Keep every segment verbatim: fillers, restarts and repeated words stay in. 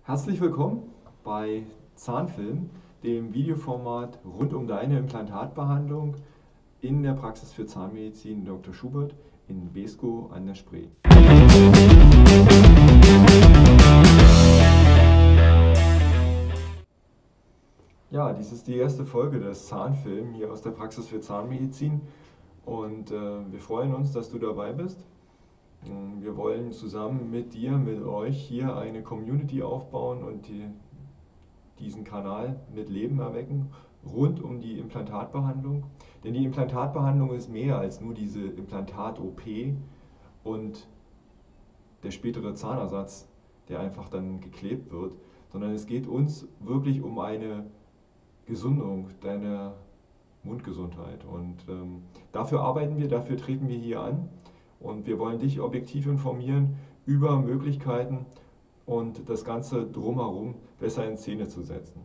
Herzlich willkommen bei Zahnfilm, dem Videoformat rund um deine Implantatbehandlung in der Praxis für Zahnmedizin Doktor Schubert in Beeskow an der Spree. Ja, dies ist die erste Folge des Zahnfilm hier aus der Praxis für Zahnmedizin und äh, wir freuen uns, dass du dabei bist. Wir wollen zusammen mit dir, mit euch hier eine Community aufbauen und die, diesen Kanal mit Leben erwecken, rund um die Implantatbehandlung. Denn die Implantatbehandlung ist mehr als nur diese Implantat-O P und der spätere Zahnersatz, der einfach dann geklebt wird, sondern es geht uns wirklich um eine Gesundung deiner Mundgesundheit. Und ähm, dafür arbeiten wir, dafür treten wir hier an. Und wir wollen dich objektiv informieren über Möglichkeiten und das Ganze drumherum besser in Szene zu setzen.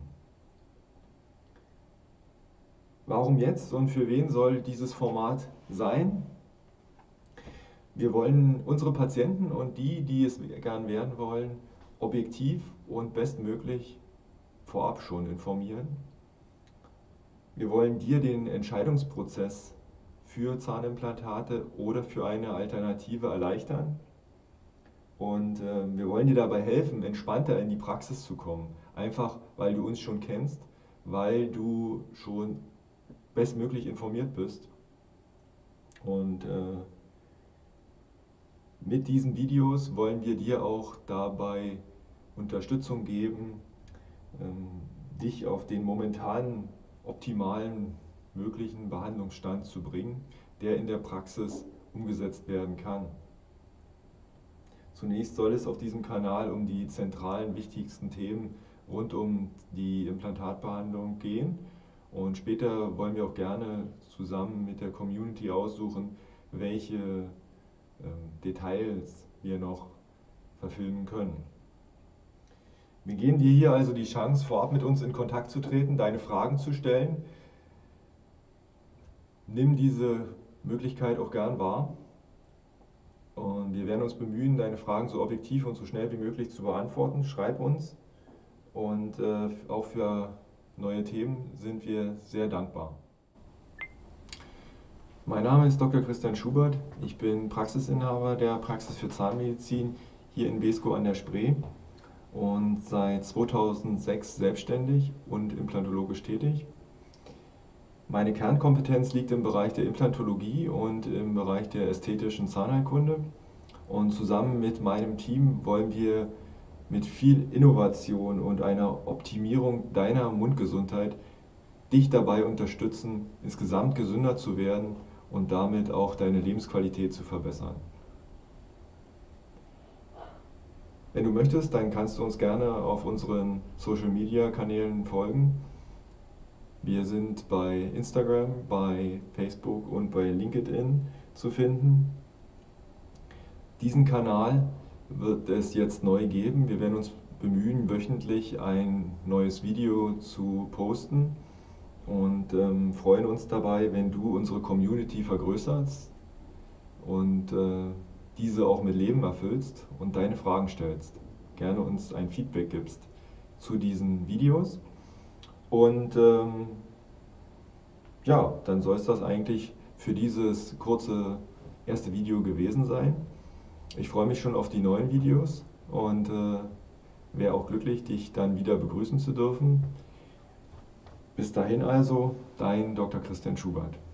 Warum jetzt und für wen soll dieses Format sein? Wir wollen unsere Patienten und die, die es gern werden wollen, objektiv und bestmöglich vorab schon informieren. Wir wollen dir den Entscheidungsprozess für Zahnimplantate oder für eine Alternative erleichtern. Und äh, wir wollen dir dabei helfen, entspannter in die Praxis zu kommen. Einfach, weil du uns schon kennst, weil du schon bestmöglich informiert bist. Und äh, mit diesen Videos wollen wir dir auch dabei Unterstützung geben, ähm, dich auf den momentanen optimalen möglichen Behandlungsstand zu bringen, der in der Praxis umgesetzt werden kann. Zunächst soll es auf diesem Kanal um die zentralen, wichtigsten Themen rund um die Implantatbehandlung gehen und später wollen wir auch gerne zusammen mit der Community aussuchen, welche ähm, Details wir noch verfilmen können. Wir geben dir hier also die Chance, vorab mit uns in Kontakt zu treten, deine Fragen zu stellen. Nimm diese Möglichkeit auch gern wahr und wir werden uns bemühen, deine Fragen so objektiv und so schnell wie möglich zu beantworten. Schreib uns und äh, auch für neue Themen sind wir sehr dankbar. Mein Name ist Doktor Christian Schubert, ich bin Praxisinhaber der Praxis für Zahnmedizin hier in Beeskow an der Spree und seit zweitausendsechs selbstständig und implantologisch tätig. Meine Kernkompetenz liegt im Bereich der Implantologie und im Bereich der ästhetischen Zahnheilkunde. Und zusammen mit meinem Team wollen wir mit viel Innovation und einer Optimierung deiner Mundgesundheit dich dabei unterstützen, insgesamt gesünder zu werden und damit auch deine Lebensqualität zu verbessern. Wenn du möchtest, dann kannst du uns gerne auf unseren Social-Media-Kanälen folgen. Wir sind bei Instagram, bei Facebook und bei LinkedIn zu finden. Diesen Kanal wird es jetzt neu geben. Wir werden uns bemühen, wöchentlich ein neues Video zu posten und ähm, freuen uns dabei, wenn du unsere Community vergrößerst und äh, diese auch mit Leben erfüllst und deine Fragen stellst. Gerne uns ein Feedback gibst zu diesen Videos. Und ähm, ja, dann soll es das eigentlich für dieses kurze erste Video gewesen sein. Ich freue mich schon auf die neuen Videos und äh, wäre auch glücklich, dich dann wieder begrüßen zu dürfen. Bis dahin also, dein Doktor Christian Schubert.